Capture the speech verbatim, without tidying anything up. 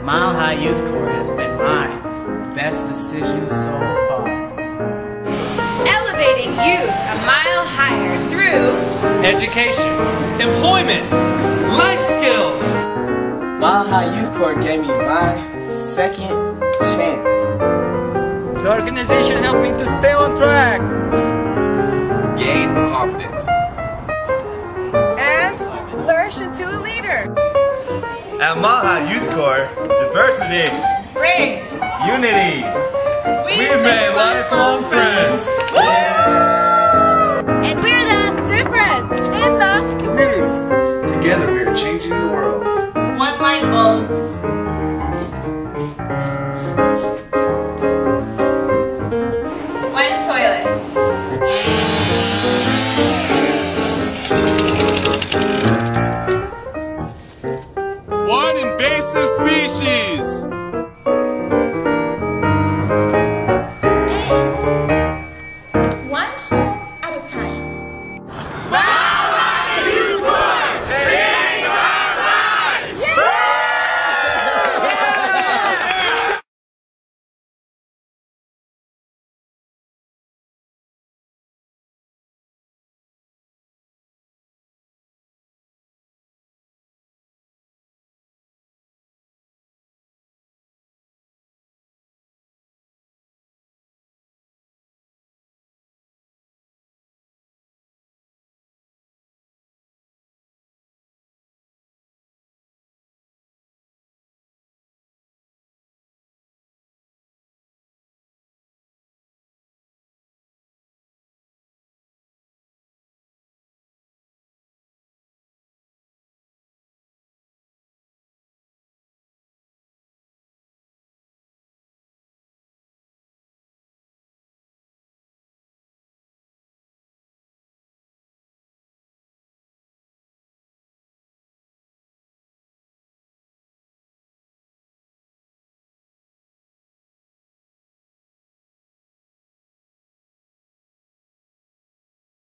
Mile High Youth Corps has been my best decision so far. Elevating youth a mile higher through education, employment, life skills. Mile High Youth Corps gave me my second chance. The organization helped me to stay on track, gain confidence, and flourish into a leader. At Mile High Youth Corps, diversity brings unity. We've, We've made lifelong friends. And we're the difference in the Community. Together we are changing the world. one light bulb. One toilet. One invasive species.